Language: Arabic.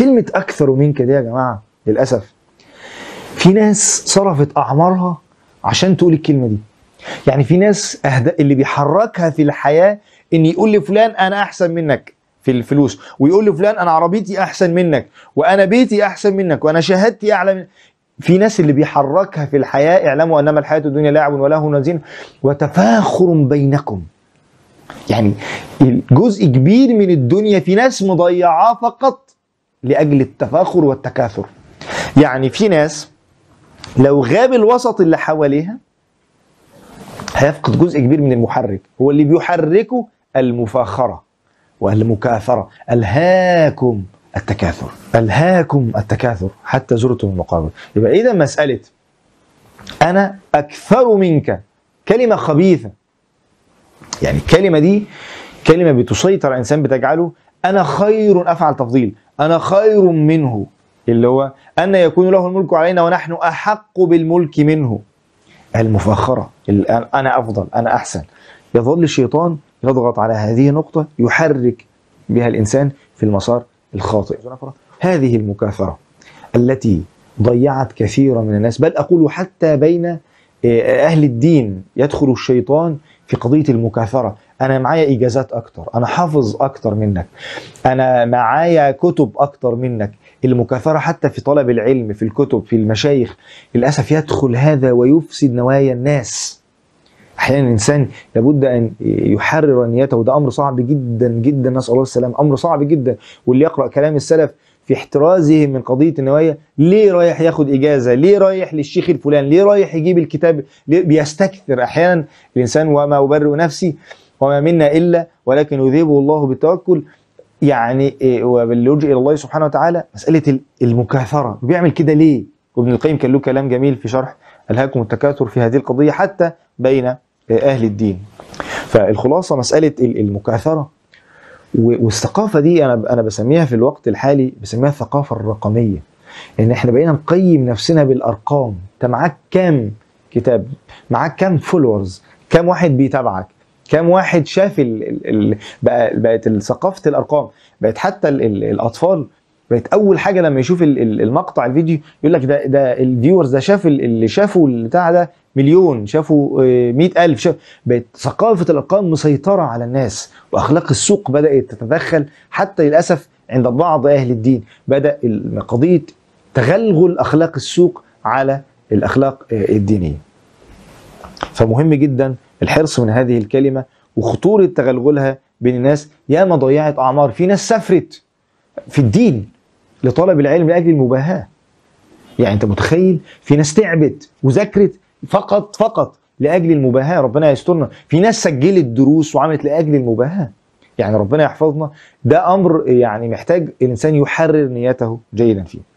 كلمة أكثر منك دي يا جماعة للأسف في ناس صرفت أعمارها عشان تقول الكلمة دي. يعني في ناس اللي بيحركها في الحياة إن يقول لفلان أنا أحسن منك في الفلوس، ويقول لفلان أنا عربيتي أحسن منك، وأنا بيتي أحسن منك، وأنا شهادتي أعلى من. في ناس اللي بيحركها في الحياة اعلموا أنما الحياة الدنيا لعب ولهو وزينة وتفاخر بينكم. يعني جزء كبير من الدنيا في ناس مضيعاه فقط لأجل التفاخر والتكاثر. يعني في ناس لو غاب الوسط اللي حواليها هيفقد جزء كبير من المحرك، هو اللي بيحركه المفاخرة والمكاثرة. ألهاكم التكاثر، ألهاكم التكاثر حتى زرتم المقابر. يبقى إذا مسألة أنا أكثر منك كلمة خبيثة، يعني الكلمة دي كلمة بتسيطر على الإنسان، بتجعله أنا خير، أفعل تفضيل، أنا خير منه، اللي هو أن يكون له الملك علينا ونحن أحق بالملك منه. المفاخرة، أنا أفضل، أنا أحسن. يظل الشيطان يضغط على هذه النقطة، يحرك بها الإنسان في المسار الخاطئ. هذه المكاثرة التي ضيعت كثيرا من الناس، بل أقول حتى بين أهل الدين يدخل الشيطان في قضية المكاثرة. أنا معايا إجازات أكتر، أنا حافظ أكتر منك، أنا معايا كتب أكتر منك. المكاثرة حتى في طلب العلم، في الكتب، في المشايخ، للأسف يدخل هذا ويفسد نوايا الناس. أحيانا الإنسان لابد أن يحرر نيته، وده أمر صعب جدا جدا، نسأل الله السلام، أمر صعب جدا. واللي يقرأ كلام السلف في احترازهم من قضية النوايا، ليه رايح ياخد إجازة؟ ليه رايح للشيخ الفلان؟ ليه رايح يجيب الكتاب؟ ليه بيستكثر أحيانا الإنسان؟ وما أبرئ نفسي وما منا إلا ولكن يذهبه الله بالتوكل. يعني وباللجوء إلى الله سبحانه وتعالى. مسألة المكاثرة بيعمل كده ليه؟ وابن القيم كان له كلام جميل في شرح ألهاكم التكاثر في هذه القضية حتى بين أهل الدين. فالخلاصة مسألة المكاثرة والثقافة دي أنا بسميها في الوقت الحالي، بسميها الثقافة الرقمية. إن إحنا بقينا نقيم نفسنا بالأرقام. أنت معاك كام كتاب؟ معاك كام فولورز؟ كام واحد بيتابعك؟ كام واحد شاف بقت ثقافة الأرقام. بقت حتى الأطفال بقت أول حاجة لما يشوف المقطع الفيديو يقول لك ده الفيورز، ده شاف اللي شافوا البتاع ده مليون، شافوا 100,000. بقت ثقافة الأرقام مسيطرة على الناس، وأخلاق السوق بدأت تتدخل حتى للأسف عند بعض أهل الدين. بدأ قضية تغلغل أخلاق السوق على الأخلاق الدينية. فمهم جدا الحرص من هذه الكلمة وخطورة تغلغلها بين الناس. ياما ضيعت أعمار، في ناس سافرت في الدين لطلب العلم لأجل المباهاة. يعني أنت متخيل؟ في ناس تعبت وذاكرت فقط لأجل المباهاة، ربنا يسترنا. في ناس سجلت دروس وعملت لأجل المباهاة، يعني ربنا يحفظنا. ده أمر يعني محتاج الإنسان يحرر نيته جيدا فيه.